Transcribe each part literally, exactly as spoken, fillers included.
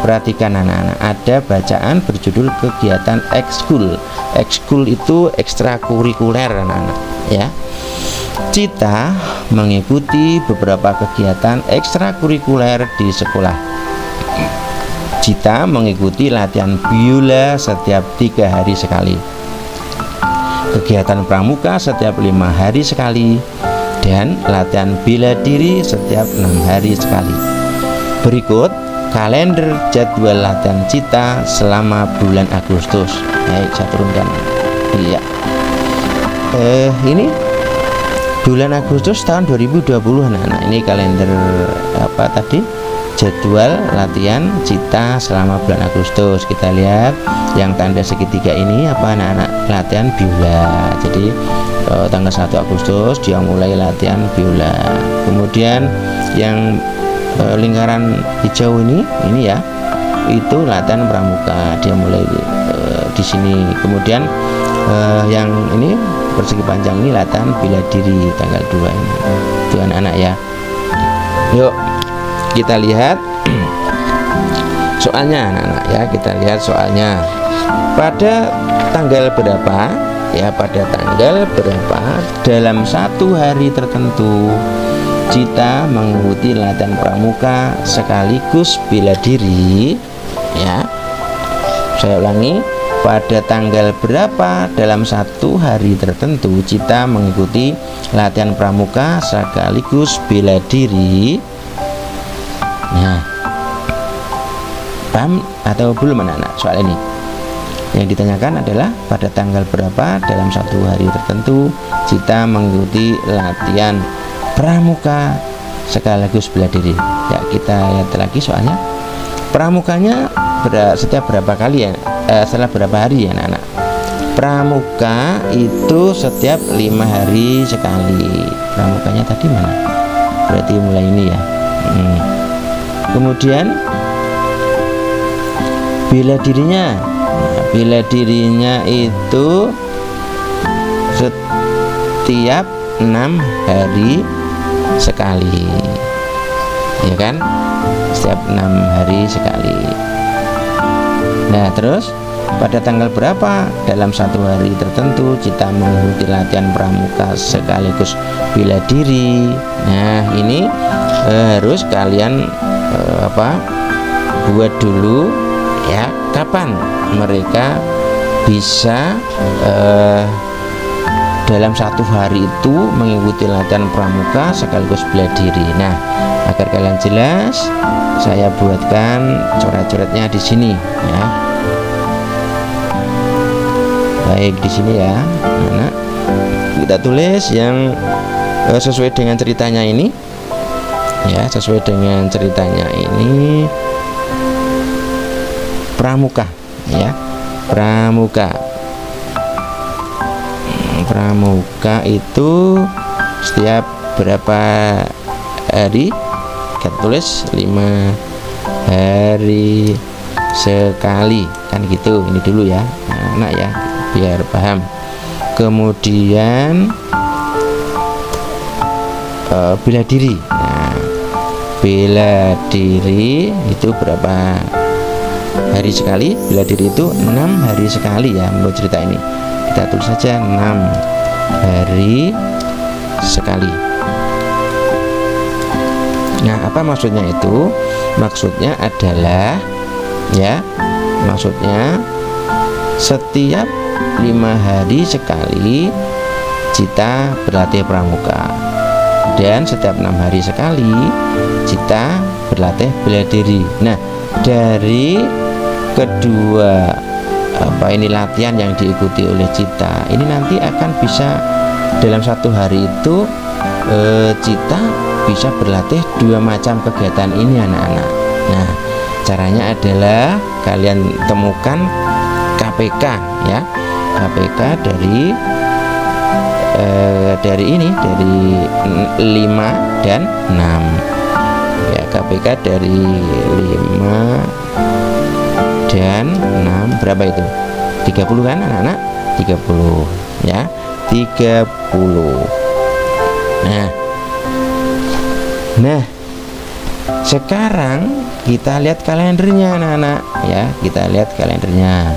Perhatikan anak-anak, ada bacaan berjudul kegiatan ekskul. Ekskul itu ekstrakurikuler anak-anak ya. Cita mengikuti beberapa kegiatan ekstrakurikuler di sekolah. Cita mengikuti latihan biola setiap tiga hari sekali, kegiatan pramuka setiap lima hari sekali, dan latihan bela diri setiap enam hari sekali. Berikut kalender jadwal latihan Cita selama bulan Agustus. Baik, saya turunkan. Iya. Eh, ini bulan Agustus tahun dua ribu dua puluh anak-anak. Ini kalender apa tadi? Jadwal latihan Cita selama bulan Agustus. Kita lihat yang tanda segitiga ini apa anak-anak? Latihan biola. Jadi eh, tanggal satu Agustus dia mulai latihan biola. Kemudian yang eh, lingkaran hijau ini ini ya, itu latihan pramuka. Dia mulai eh, di sini. Kemudian eh, yang ini persegi panjang ini latihan bela diri tanggal dua ini. Itu anak-anak ya. Yuk kita lihat soalnya anak-anak ya. Kita lihat soalnya. Pada tanggal berapa ya, pada tanggal berapa dalam satu hari tertentu Cita mengikuti latihan pramuka sekaligus bela diri ya. Saya ulangi, pada tanggal berapa dalam satu hari tertentu Cita mengikuti latihan pramuka sekaligus bela diri. Nah, paham atau belum anak-anak soal ini? Yang ditanyakan adalah pada tanggal berapa dalam satu hari tertentu Cita mengikuti latihan pramuka sekaligus bela diri. Ya, kita lihat lagi soalnya. Pramukanya ber setiap berapa kali ya? Eh, setelah berapa hari ya anak-anak? Pramuka itu setiap lima hari sekali. Pramukanya tadi mana? Berarti mulai ini ya. Hmm. Kemudian bela dirinya, nah, bela dirinya itu setiap enam hari sekali, ya kan? Setiap enam hari sekali. Nah, terus pada tanggal berapa dalam satu hari tertentu Cita mengikuti latihan pramuka sekaligus bela diri? Nah, ini eh, harus kalian eh, apa buat dulu ya, kapan mereka bisa eh, dalam satu hari itu mengikuti latihan pramuka sekaligus bela diri. Nah, agar kalian jelas, saya buatkan coret-coretnya di sini ya. Baik, di sini ya, anak. Kita tulis yang eh, sesuai dengan ceritanya ini. Ya, sesuai dengan ceritanya ini pramuka ya. Pramuka. Pramuka itu setiap berapa hari? Kita tulis lima hari sekali kan gitu. Ini dulu ya anak ya, biar paham. Kemudian uh, bela diri. Nah, bela diri itu berapa hari sekali? Bela diri itu enam hari sekali ya menurut cerita ini. Kita tulis saja enam hari sekali. Nah, apa maksudnya itu? Maksudnya adalah ya, maksudnya setiap lima hari sekali Cita berlatih pramuka, dan setiap enam hari sekali Cita berlatih bela diri. Nah, dari kedua apa ini latihan yang diikuti oleh Cita ini nanti akan bisa dalam satu hari itu e, Cita bisa berlatih dua macam kegiatan ini anak-anak. Nah, caranya adalah kalian temukan K P K ya, K P K dari e, dari ini dari lima dan enam ya. K P K dari lima dan enam berapa itu? tiga puluh kan anak-anak? tiga puluh ya, tiga puluh. Nah, nah Sekarang kita lihat kalendernya anak-anak ya, kita lihat kalendernya.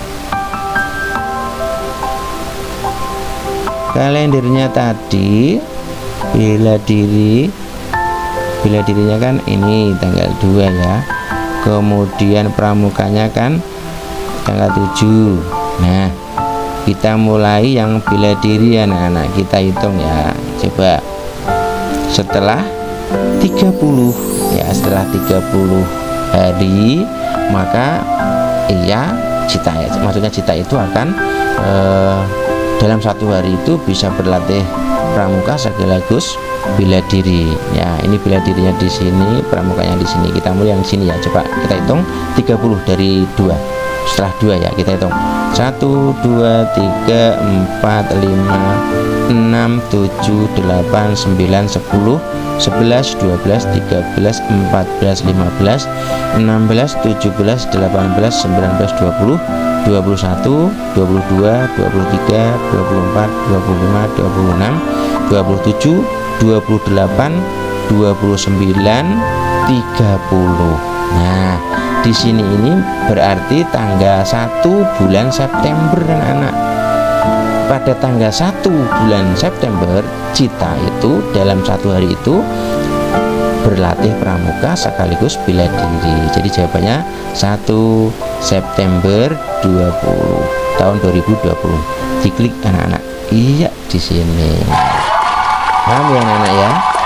Kalendernya tadi bela diri, bela dirinya kan ini tanggal dua ya. Kemudian pramukanya kan tanggal tujuh. Nah, kita mulai yang bela diri anak-anak, kita hitung ya. Coba setelah tiga puluh ya, setelah tiga puluh hari maka iya Cita ya, maksudnya Cita itu akan eh, dalam satu hari itu bisa berlatih pramuka sekaligus bela diri ya. Ini bela dirinya di sini, pramukanya di sini. Kita mulai yang sini ya. Coba kita hitung tiga puluh dari dua. Setelah dua ya, kita hitung satu, dua, tiga, empat, lima, enam, tujuh, delapan, sembilan, sepuluh, sebelas, dua belas, tiga belas, empat belas, lima belas, enam belas, tujuh belas, delapan belas, sembilan belas, dua puluh, dua puluh satu, dua puluh dua, dua puluh tiga, dua puluh empat, dua puluh lima, dua puluh enam, dua puluh tujuh, dua puluh delapan, dua puluh sembilan, tiga puluh. Nah, di sini ini berarti tanggal satu bulan September anak-anak. Pada tanggal satu bulan September, Cita itu dalam satu hari itu berlatih pramuka sekaligus bela diri. Jadi jawabannya satu September dua puluh tahun dua ribu dua puluh. Diklik anak-anak. Iya di sini. Paham ya anak-anak ya?